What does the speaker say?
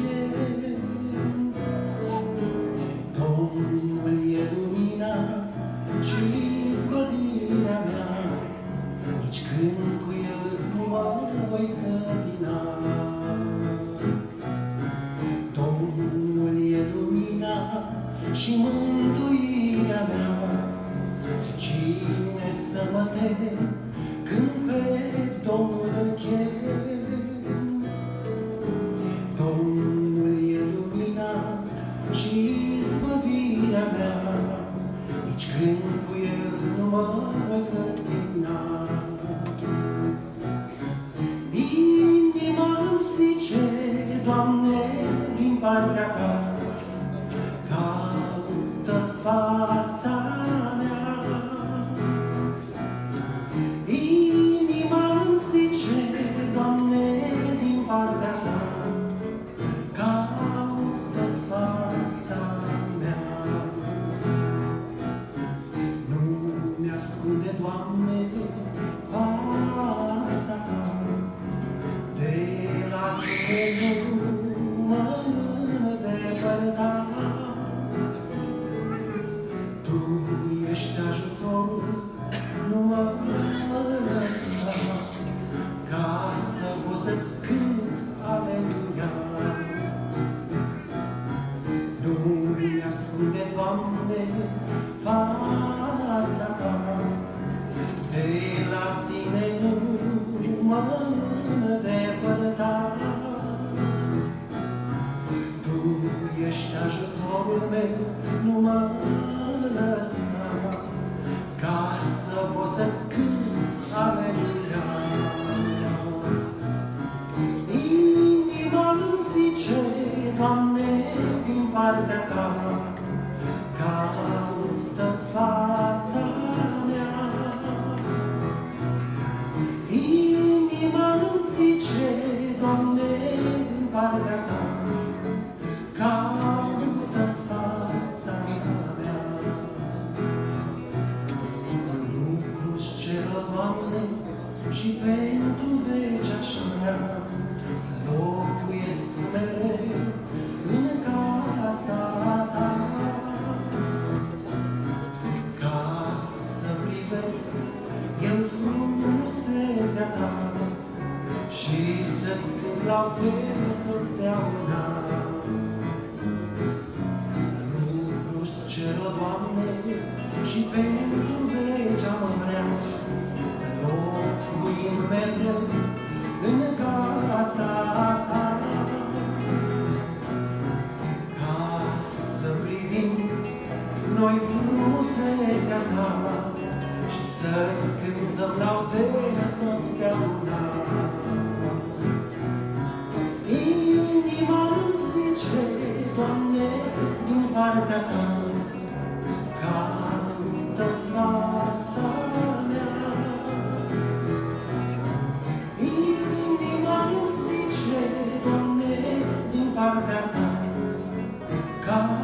chem. Domnul e lumina și izbăvirea mea, nici când cu el nu mă voi clătina. Domnul e lumina și mântuirea mea, cine să mă teme când pe Domnul îl chem? Domnul e lumina și izbăvirea mea, nici când cu el nu mă voi clătina. Inima îmi zice, Doamne, din partea Ta, caută fața mea. Inima îmi zice, Doamne, din partea Ta, caută fața mea. Nu mi-ascunde, Doamne, fața Ta, de la Tine nu mă îndepărta. Tu ești ajutorul, nu mă lăsa, ca să pot să-ți cânt aleluia. Nu mi-ascunde, Doamne, fața Ta, de la Tine nu mă îndepărta. Tu ești ajutorul meu, nu mă lăsa, ca să pot să-ți cânt aleluia. Inima îmi zice, Doamne, din partea Ta, caută fața mea. Inima îmi zice, Doamne, din partea Ta, caută fața mea. Lucru-ți cer, Doamne, și pentru veci aș vrea să locuiesc mereu în casa Ta, ca să privesc eu frumusețea Ta și să-ți cânt laudele totdeauna. Lucru-ți cer, Doamne, și pentru veci am vrea să locuim mereu în casa Ta, ca să privim noi frumusețea Ta și să-ți cântăm laudele totdeauna. Inima îmi zice, Doamne, din partea Ta, caută fața mea. Inima îmi zice, Doamne, din partea Ta, caută